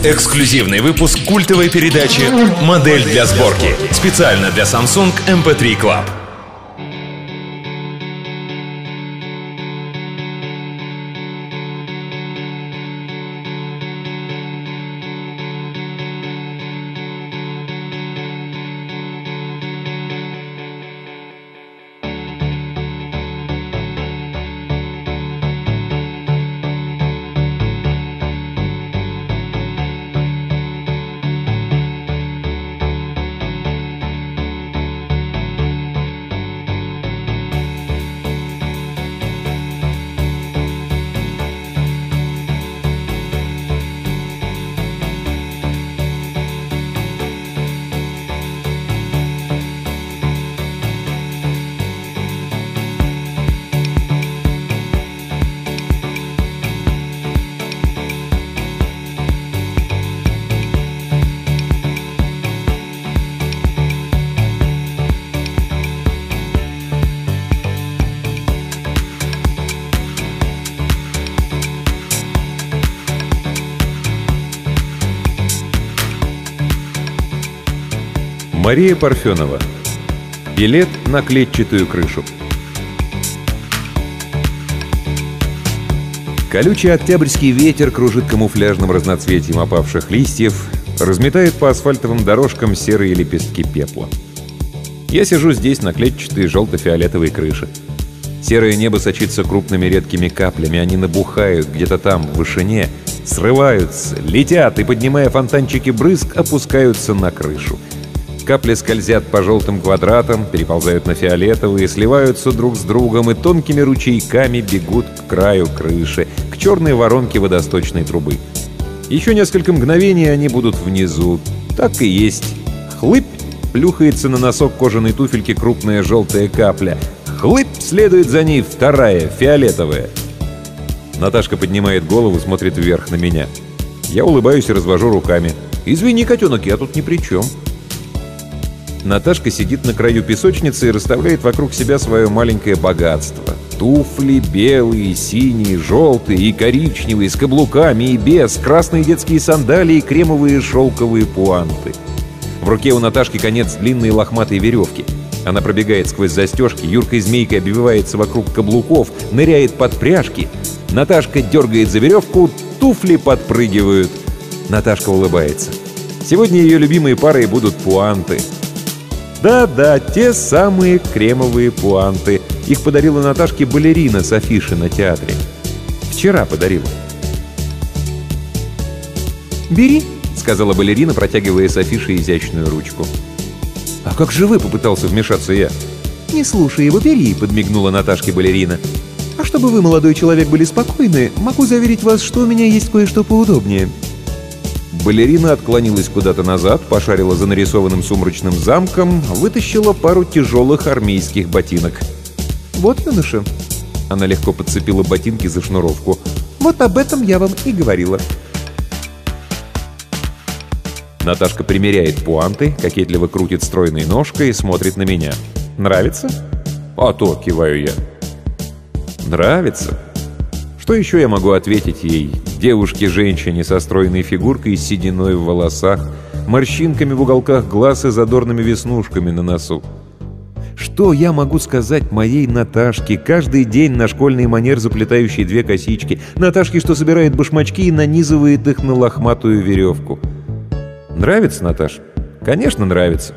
Эксклюзивный выпуск культовой передачи «Модель для сборки». Специально для Samsung MP3 Club. Мария Парфенова. Билет на клетчатую крышу. Колючий октябрьский ветер кружит камуфляжным разноцветием опавших листьев, разметает по асфальтовым дорожкам серые лепестки пепла. Я сижу здесь на клетчатой желто-фиолетовой крыше. Серое небо сочится крупными редкими каплями, они набухают где-то там, в вышине, срываются, летят и, поднимая фонтанчики брызг, опускаются на крышу. Капли скользят по желтым квадратам, переползают на фиолетовые, сливаются друг с другом и тонкими ручейками бегут к краю крыши, к черной воронке водосточной трубы. Еще несколько мгновений они будут внизу. Так и есть. Хлыпь! Плюхается на носок кожаной туфельки крупная желтая капля. Хлыпь! Следует за ней вторая, фиолетовая. Наташка поднимает голову, смотрит вверх на меня. Я улыбаюсь и развожу руками. «Извини, котенок, я тут ни при чем». Наташка сидит на краю песочницы и расставляет вокруг себя свое маленькое богатство. Туфли белые, синие, желтые и коричневые, с каблуками и без, красные детские сандалии и кремовые шелковые пуанты. В руке у Наташки конец длинной лохматой веревки. Она пробегает сквозь застежки, юркой змейкой обвивается вокруг каблуков, ныряет под пряжки. Наташка дергает за веревку, туфли подпрыгивают. Наташка улыбается. Сегодня ее любимые парой будут пуанты. Да-да, те самые кремовые пуанты. Их подарила Наташке балерина с афиши на театре. Вчера подарила. «Бери», — сказала балерина, протягивая с афиши изящную ручку. «А как же вы?» — попытался вмешаться я. «Не слушай его, бери», — подмигнула Наташке балерина. «А чтобы вы, молодой человек, были спокойны, могу заверить вас, что у меня есть кое-что поудобнее». Балерина отклонилась куда-то назад, пошарила за нарисованным сумрачным замком, вытащила пару тяжелых армейских ботинок. «Вот, юноша». Она легко подцепила ботинки за шнуровку. «Вот об этом я вам и говорила». Наташка примеряет пуанты, кокетливо крутит стройной ножкой и смотрит на меня. «Нравится?» «А то», — киваю я. «Нравится?» Что еще я могу ответить ей, девушке-женщине со стройной фигуркой и сединой в волосах, морщинками в уголках глаз и задорными веснушками на носу? Что я могу сказать моей Наташке, каждый день на школьный манер заплетающей две косички, Наташке, что собирает башмачки и нанизывает их на лохматую веревку? Нравится, Наташ? Конечно, нравится.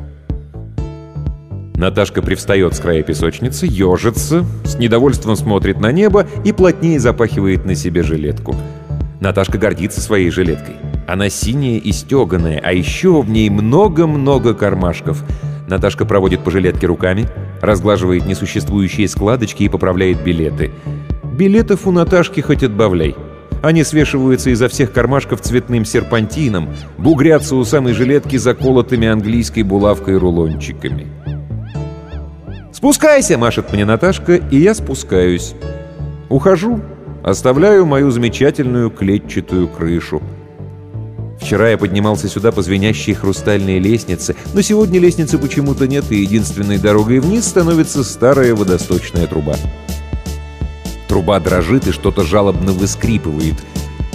Наташка привстает с края песочницы, ежится, с недовольством смотрит на небо и плотнее запахивает на себе жилетку. Наташка гордится своей жилеткой. Она синяя и стеганая, а еще в ней много-много кармашков. Наташка проводит по жилетке руками, разглаживает несуществующие складочки и поправляет билеты. Билетов у Наташки хоть отбавляй. Они свешиваются изо всех кармашков цветным серпантином, бугрятся у самой жилетки заколотыми английской булавкой рулончиками. «Спускайся!» — машет мне Наташка, и я спускаюсь. Ухожу, оставляю мою замечательную клетчатую крышу. Вчера я поднимался сюда по звенящей хрустальной лестнице, но сегодня лестницы почему-то нет, и единственной дорогой вниз становится старая водосточная труба. Труба дрожит и что-то жалобно выскрипывает.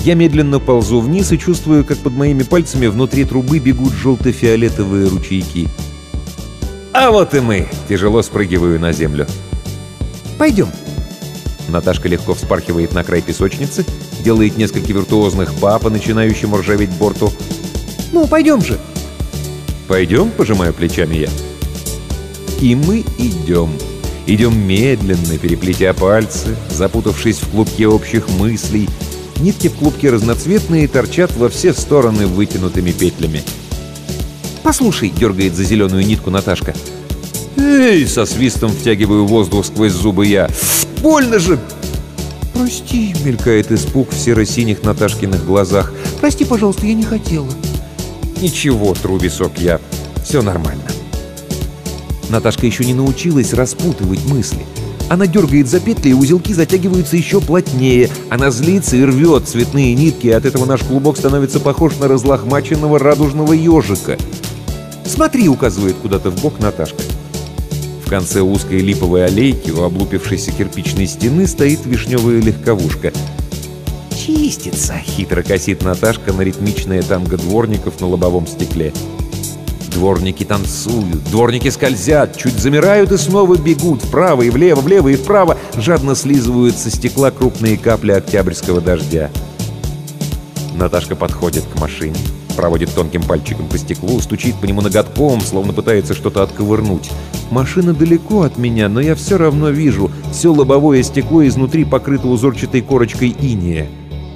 Я медленно ползу вниз и чувствую, как под моими пальцами внутри трубы бегут желто-фиолетовые ручейки. А вот и мы! Тяжело спрыгиваю на землю. «Пойдем». Наташка легко вспархивает на край песочницы, делает несколько виртуозных па по начинающему ржаветь борту. «Ну, пойдем же!» «Пойдем?» — пожимаю плечами я. И мы идем. Идем медленно, переплетя пальцы, запутавшись в клубке общих мыслей. Нитки в клубке разноцветные торчат во все стороны вытянутыми петлями. «Послушай», — дергает за зеленую нитку Наташка. «Эй!» — со свистом втягиваю воздух сквозь зубы я. «Больно же!» «Прости», — мелькает испуг в серо-синих Наташкиных глазах. «Прости, пожалуйста, я не хотела». «Ничего», — тру висок я. «Все нормально». Наташка еще не научилась распутывать мысли. Она дергает за петли, и узелки затягиваются еще плотнее. Она злится и рвет цветные нитки, и от этого наш клубок становится похож на разлохмаченного радужного ежика. «Смотри», — указывает куда-то вбок Наташка. В конце узкой липовой аллейки у облупившейся кирпичной стены стоит вишневая легковушка. «Чистится», — хитро косит Наташка на ритмичное танго дворников на лобовом стекле. Дворники танцуют, дворники скользят, чуть замирают и снова бегут вправо и влево, влево и вправо, жадно слизывают со стекла крупные капли октябрьского дождя. Наташка подходит к машине, проводит тонким пальчиком по стеклу, стучит по нему ноготком, словно пытается что-то отковырнуть. Машина далеко от меня, но я все равно вижу, все лобовое стекло изнутри покрыто узорчатой корочкой инея.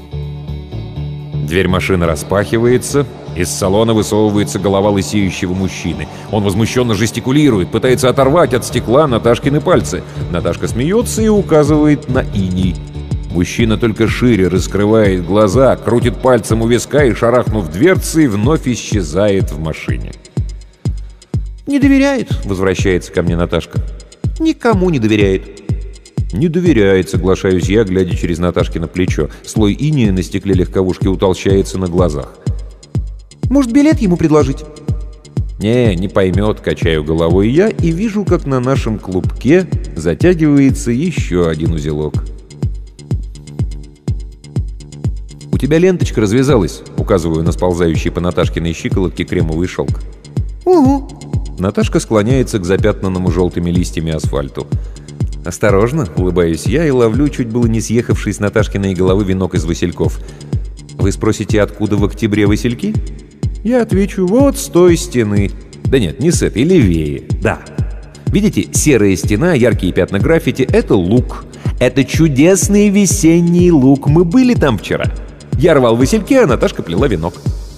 Дверь машины распахивается. Из салона высовывается голова лысеющего мужчины. Он возмущенно жестикулирует, пытается оторвать от стекла Наташкины пальцы. Наташка смеется и указывает на иней. Мужчина только шире раскрывает глаза, крутит пальцем у виска и, шарахнув дверцей, вновь исчезает в машине. «Не доверяет», — возвращается ко мне Наташка. «Никому не доверяет». «Не доверяет», — соглашаюсь я, глядя через Наташкино плечо. Слой инея на стекле легковушки утолщается на глазах. «Может, билет ему предложить?» Не поймет», — качаю головой я и вижу, как на нашем клубке затягивается еще один узелок. «У тебя ленточка развязалась», — указываю на сползающий по Наташкиной щиколотке кремовый шелк. «Угу». Наташка склоняется к запятнанному желтыми листьями асфальту. «Осторожно», — улыбаюсь я и ловлю чуть было не съехавший с Наташкиной головы венок из васильков. «Вы спросите, откуда в октябре васильки?» Я отвечу: вот с той стены. Да нет, не с этой, левее. Да. Видите, серая стена, яркие пятна граффити — это луг. Это чудесный весенний луг. Мы были там вчера. Я рвал васильки, а Наташка плела венок.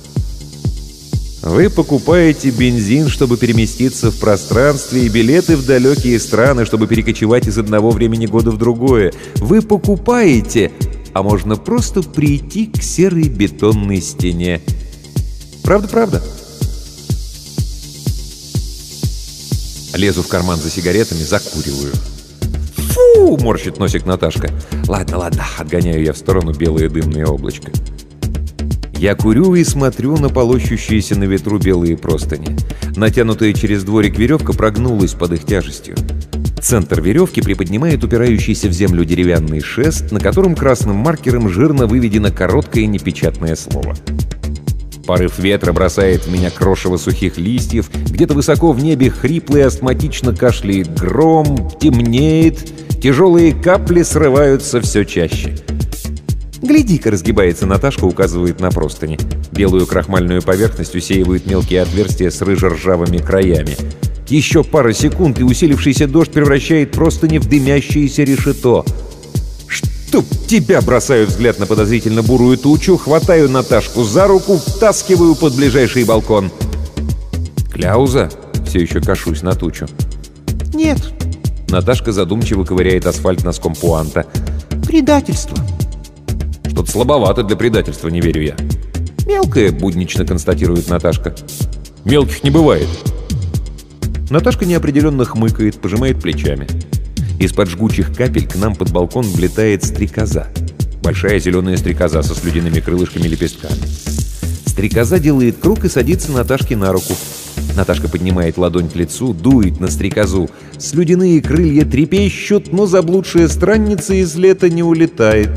Вы покупаете бензин, чтобы переместиться в пространстве, и билеты в далекие страны, чтобы перекочевать из одного времени года в другое. Вы покупаете, а можно просто прийти к серой бетонной стене. Правда? Лезу в карман за сигаретами, закуриваю. «Фу!» — морщит носик Наташка. «Ладно, отгоняю я в сторону белое дымное облачко». Я курю и смотрю на полощущиеся на ветру белые простыни. Натянутая через дворик веревка прогнулась под их тяжестью. Центр веревки приподнимает упирающийся в землю деревянный шест, на котором красным маркером жирно выведено короткое непечатное слово. Порыв ветра бросает в меня крошево сухих листьев, где-то высоко в небе хрипло и астматично кашляет гром, темнеет, тяжелые капли срываются все чаще. «Гляди-ка», — разгибается Наташка, указывает на простыни. Белую крахмальную поверхность усеивают мелкие отверстия с рыжо-ржавыми краями. Еще пара секунд, и усилившийся дождь превращает простыни в дымящееся решето. «Чтоб тебя!» — бросаю взгляд на подозрительно бурую тучу, хватаю Наташку за руку, втаскиваю под ближайший балкон. «Кляуза?» — все еще кашусь на тучу. «Нет». Наташка задумчиво ковыряет асфальт носком пуанта. «Предательство». «Что-то слабовато для предательства, не верю я». «Мелкое», — буднично констатирует Наташка. «Мелких не бывает». Наташка неопределенно хмыкает, пожимает плечами. Из-под жгучих капель к нам под балкон влетает стрекоза. Большая зеленая стрекоза со слюдяными крылышками-лепестками. Стрекоза делает круг и садится Наташке на руку. Наташка поднимает ладонь к лицу, дует на стрекозу. Слюдяные крылья трепещут, но заблудшая странница из лета не улетает.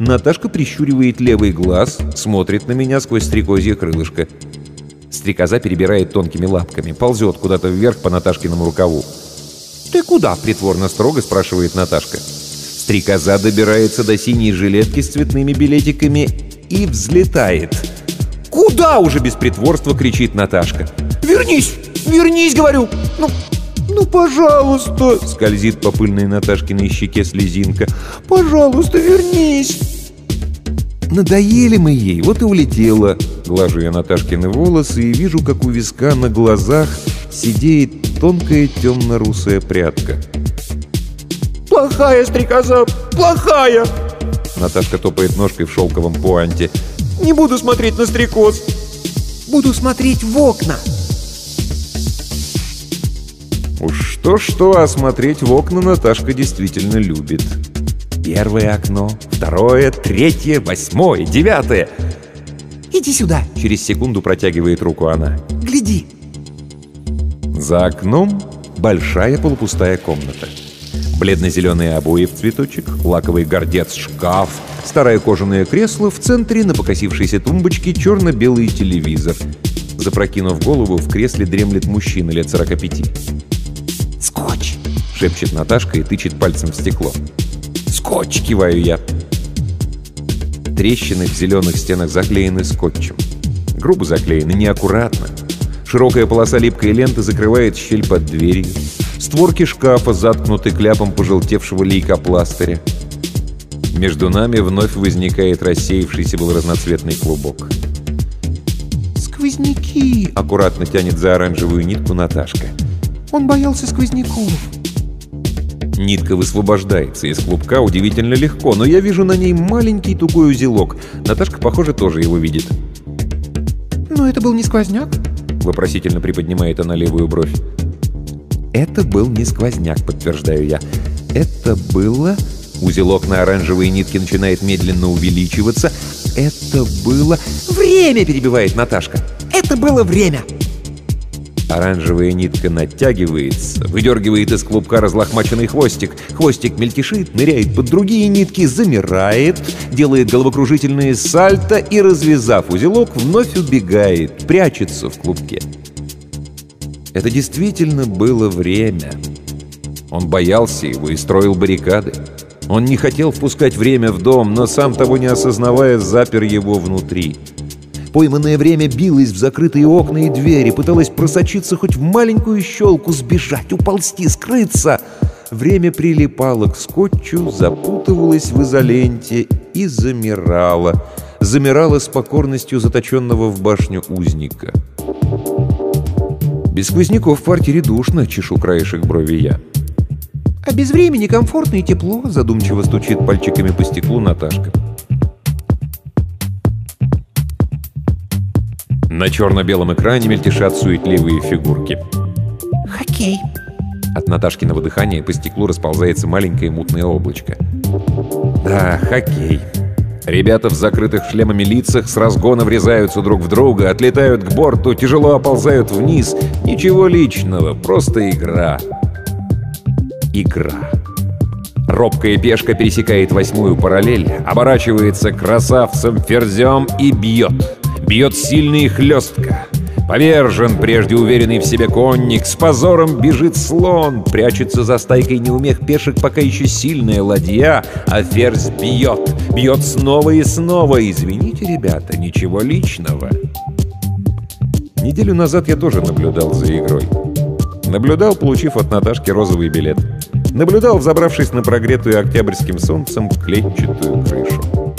Наташка прищуривает левый глаз, смотрит на меня сквозь стрекозье крылышко. Стрекоза перебирает тонкими лапками, ползет куда-то вверх по Наташкиному рукаву. «Ты куда?» — притворно строго спрашивает Наташка. Стрекоза добирается до синей жилетки с цветными билетиками и взлетает. «Куда?» — уже без притворства кричит Наташка. «Вернись! Вернись, говорю! Ну, пожалуйста!» — скользит по пыльной Наташкиной щеке слезинка. «Пожалуйста, вернись!» Надоели мы ей, вот и улетела. Глажу я Наташкины волосы и вижу, как у виска на глазах сидеет тонкая темно-русая прядка. «Плохая стрекоза! Плохая!» Наташка топает ножкой в шелковом пуанте. «Не буду смотреть на стрекоз! Буду смотреть в окна!» Уж что-что, а смотреть в окна Наташка действительно любит. Первое окно, второе, третье, 8, 9. «Иди сюда!» — через секунду протягивает руку она. «Гляди!» За окном большая полупустая комната. Бледно-зеленые обои в цветочек, лаковый гордец, шкаф, старое кожаное кресло, в центре на покосившейся тумбочке черно-белый телевизор. Запрокинув голову, в кресле дремлет мужчина лет 45. «Скотч!» — шепчет Наташка и тычет пальцем в стекло. «Скотч!» — киваю я. Трещины в зеленых стенах заклеены скотчем. Грубо заклеены, неаккуратно. Широкая полоса липкой ленты закрывает щель под дверью. Створки шкафа заткнуты кляпом пожелтевшего лейкопластыря. Между нами вновь возникает рассеявшийся был разноцветный клубок. «Сквозняки!» — аккуратно тянет за оранжевую нитку Наташка. «Он боялся сквозняков». Нитка высвобождается из клубка удивительно легко, но я вижу на ней маленький тугой узелок. Наташка, похоже, тоже его видит. «Но это был не сквозняк?» — вопросительно приподнимает она левую бровь. «Это был не сквозняк», — подтверждаю я. «Это было...» Узелок на оранжевой нитке начинает медленно увеличиваться. «Это было...» «Время!» — перебивает Наташка. «Это было время!» Оранжевая нитка натягивается, выдергивает из клубка разлохмаченный хвостик. Хвостик мельтешит, ныряет под другие нитки, замирает, делает головокружительные сальто и, развязав узелок, вновь убегает, прячется в клубке. Это действительно было время. Он боялся его и строил баррикады. Он не хотел впускать время в дом, но, сам того не осознавая, запер его внутри. Пойманное время билось в закрытые окна и двери, пыталось просочиться хоть в маленькую щелку, сбежать, уползти, скрыться. Время прилипало к скотчу, запутывалось в изоленте и замирало. Замирало с покорностью заточенного в башню узника. «Без сквозняков в квартире душно», — чешу краешек брови я. «А без времени комфортно и тепло», — задумчиво стучит пальчиками по стеклу Наташка. На черно-белом экране мельтешат суетливые фигурки. «Хоккей!» От Наташкиного дыхания по стеклу расползается маленькое мутное облачко. «Да, хоккей!» Ребята в закрытых шлемами лицах с разгона врезаются друг в друга, отлетают к борту, тяжело оползают вниз. Ничего личного, просто игра. Игра. Робкая пешка пересекает 8-ю параллель, оборачивается красавцем-ферзем и бьет. Бьет сильно и хлестко. Повержен прежде уверенный в себе конник, с позором бежит слон, прячется за стайкой неумех пешек пока еще сильная ладья, а ферзь бьет, бьет снова и снова. Извините, ребята, ничего личного. Неделю назад я тоже наблюдал за игрой. Наблюдал, получив от Наташки розовый билет. Наблюдал, взобравшись на прогретую октябрьским солнцем клетчатую крышу.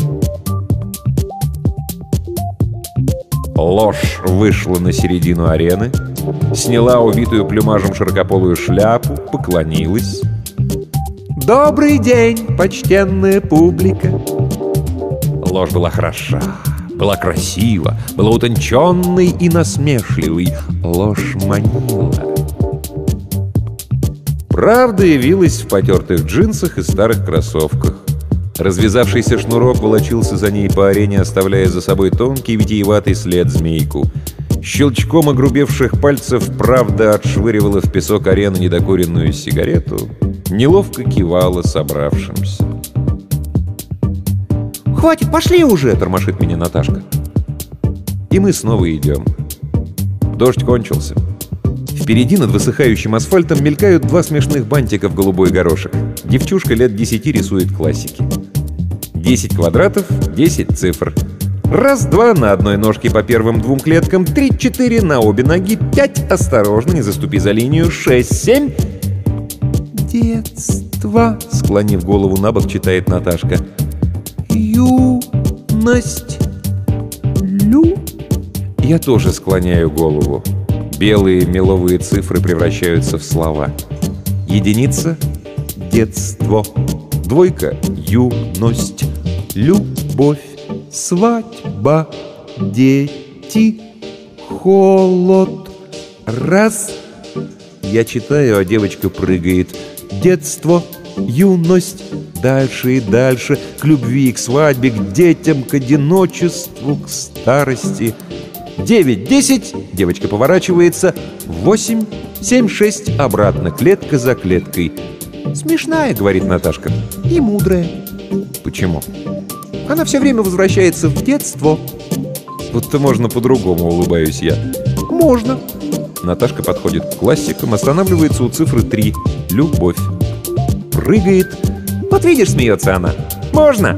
Ложь вышла на середину арены, сняла увитую плюмажем широкополую шляпу, поклонилась. «Добрый день, почтенная публика!» Ложь была хороша, была красива, была утонченной и насмешливой. Ложь манила. Правда явилась в потертых джинсах и старых кроссовках. Развязавшийся шнурок волочился за ней по арене, оставляя за собой тонкий витиеватый след змейку. Щелчком огрубевших пальцев правда отшвыривала в песок арены недокуренную сигарету, неловко кивала собравшимся. «Хватит, пошли уже!» — тормошит меня Наташка. И мы снова идем. Дождь кончился. Впереди над высыхающим асфальтом мелькают два смешных бантика в голубой горошек. Девчушка лет 10 рисует классики. 10 квадратов, 10 цифр. Раз-два на одной ножке по первым двум клеткам, 3-4 на обе ноги, 5, осторожно, не заступи за линию, 6-7. «Детство», — склонив голову набок, читает Наташка. «Юность, Я тоже склоняю голову. Белые меловые цифры превращаются в слова. Единица — детство. Двойка — юность. Любовь, свадьба, дети, холод. Раз. Я читаю, а девочка прыгает. Детство, юность. Дальше и дальше. К любви, к свадьбе, к детям, к одиночеству, к старости. 9, 10. Девочка поворачивается. 8, 7, 6. Обратно, клетка за клеткой. «Смешная», — говорит Наташка, — «и мудрая». «Почему?» «Она все время возвращается в детство». «Будто можно по-другому», — улыбаюсь я. «Можно». Наташка подходит к классикам, останавливается у цифры 3. «Любовь». Прыгает. «Вот видишь», — смеется она. «Можно».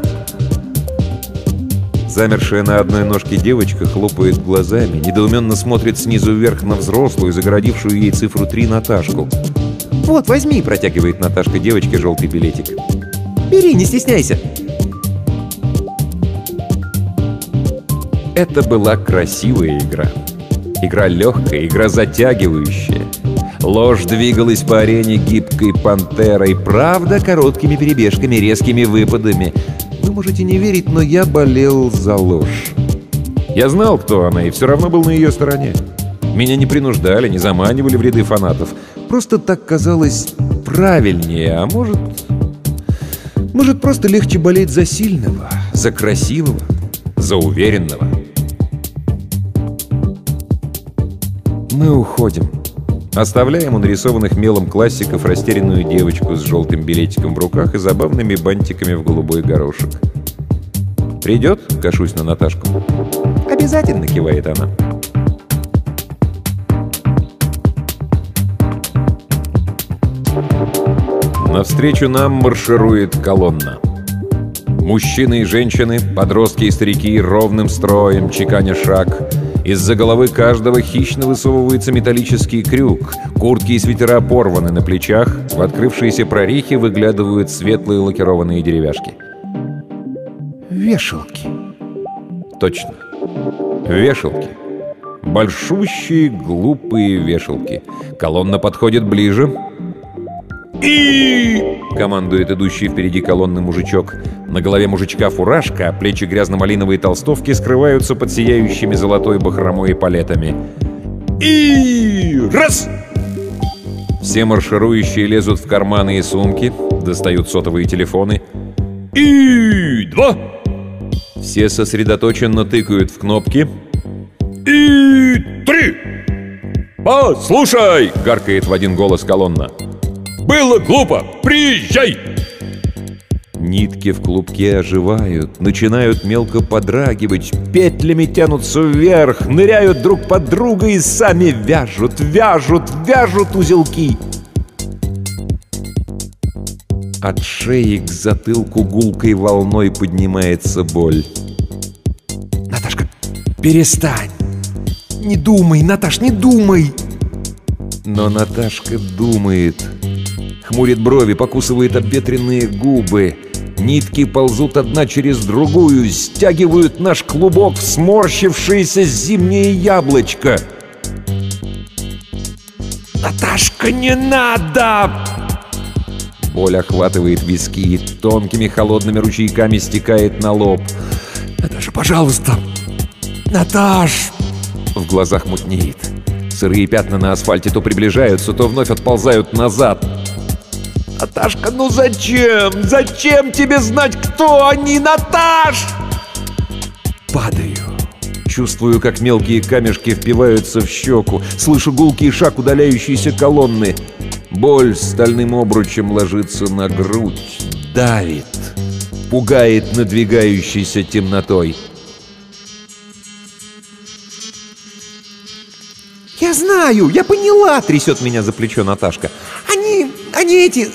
Замершая на одной ножке девочка хлопает глазами, недоуменно смотрит снизу вверх на взрослую, загородившую ей цифру 3 Наташку. «Вот, возьми», — протягивает Наташка девочке желтый билетик. «Бери, не стесняйся». Это была красивая игра. Игра легкая, игра затягивающая. Ложь двигалась по арене гибкой пантерой, правда, короткими перебежками, резкими выпадами. Вы можете не верить, но я болел за ложь. Я знал, кто она, и все равно был на ее стороне. Меня не принуждали, не заманивали в ряды фанатов. Просто так казалось правильнее, а может, просто легче болеть за сильного, за красивого, за уверенного. Мы уходим. Оставляем у нарисованных мелом классиков растерянную девочку с желтым билетиком в руках и забавными бантиками в голубой горошек. «Придет?» — кашусь на Наташку. «Обязательно», — кивает она. Навстречу нам марширует колонна. Мужчины и женщины, подростки и старики ровным строем, чеканя шаг. Из-за головы каждого хищно высовывается металлический крюк. Куртки и свитера порваны на плечах. В открывшиеся прорехи выглядывают светлые лакированные деревяшки. Вешалки. Точно. Вешалки. Большущие, глупые вешалки. Колонна подходит ближе. «И!» — командует идущий впереди колонны мужичок. На голове мужичка фуражка, а плечи грязно-малиновой толстовки скрываются под сияющими золотой бахромой и палетами. «И! Раз!» Все марширующие лезут в карманы и сумки, достают сотовые телефоны. «И! Два!» Все сосредоточенно тыкают в кнопки. «И! Три!» «Послушай!» — гаркает в один голос колонна. «Было глупо! Приезжай!» Нитки в клубке оживают, начинают мелко подрагивать, петлями тянутся вверх, ныряют друг под друга и сами вяжут узелки. От шеи к затылку гулкой волной поднимается боль. «Наташка, перестань! Не думай, Наташ, не думай!» Но Наташка думает. Хмурит брови, покусывает обветренные губы. Нитки ползут одна через другую, стягивают наш клубок в сморщившееся зимнее яблочко. «Наташка, не надо!» Боль охватывает виски и тонкими холодными ручейками стекает на лоб. «Наташа, пожалуйста! Наташ!» В глазах мутнеет. Сырые пятна на асфальте то приближаются, то вновь отползают назад. «Наташка, ну зачем? Зачем тебе знать, кто они, Наташ?» Падаю. Чувствую, как мелкие камешки впиваются в щеку. Слышу гулкий шаг удаляющейся колонны. Боль стальным обручем ложится на грудь. Давит. пугает надвигающейся темнотой. «Я знаю, я поняла!» — трясет меня за плечо Наташка. Они эти,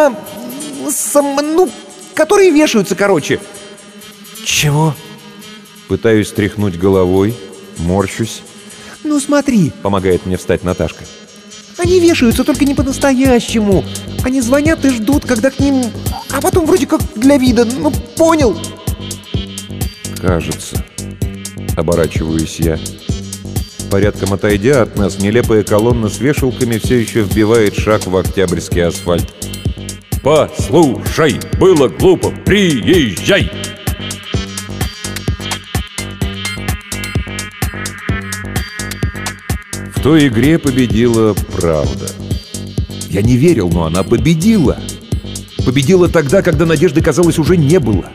которые вешаются, короче. «Чего?» Пытаюсь тряхнуть головой, морщусь. «Ну смотри!» — помогает мне встать Наташка. «Они вешаются, только не по-настоящему. Они звонят и ждут, когда к ним... А потом вроде как для вида, ну понял?» «Кажется...» — оборачиваюсь я. Порядком отойдя от нас, нелепая колонна с вешалками все еще вбивает шаг в октябрьский асфальт. «Послушай, было глупо, приезжай!» В той игре победила правда. Я не верил, но она победила. Победила тогда, когда надежды, казалось, уже не было.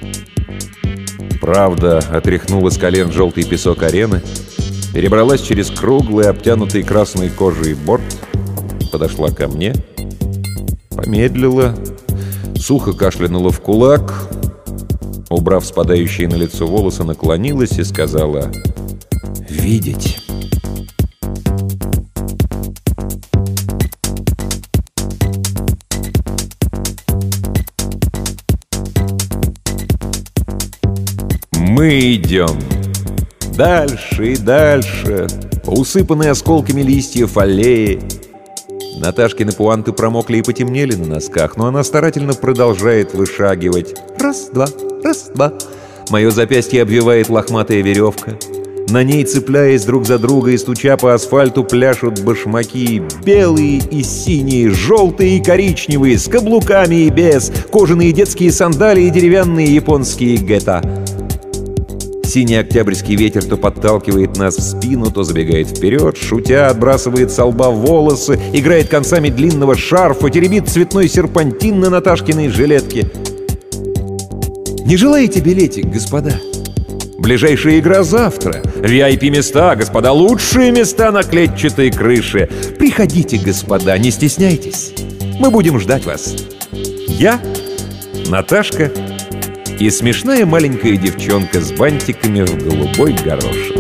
Правда отряхнула с колен желтый песок арены, перебралась через круглый, обтянутый красной кожей борт, подошла ко мне, помедлила, сухо кашлянула в кулак, убрав спадающие на лицо волосы, наклонилась и сказала: «Видеть». Мы идем дальше и дальше, по усыпанной осколками листьев аллеи. Наташкины пуанты промокли и потемнели на носках, но она старательно продолжает вышагивать. Раз-два, раз-два. Мое запястье обвивает лохматая веревка. На ней, цепляясь друг за друга и стуча по асфальту, пляшут башмаки. Белые и синие, желтые и коричневые, с каблуками и без, кожаные детские сандалии и деревянные японские гета. Синий октябрьский ветер то подталкивает нас в спину, то забегает вперед, шутя, отбрасывает со лба волосы, играет концами длинного шарфа, теребит цветной серпантин на Наташкиной жилетке. Не желаете билетик, господа? Ближайшая игра завтра. VIP-места, господа, лучшие места на клетчатой крыше. Приходите, господа, не стесняйтесь. Мы будем ждать вас. Я, Наташка и смешная маленькая девчонка с бантиками в голубой горошек.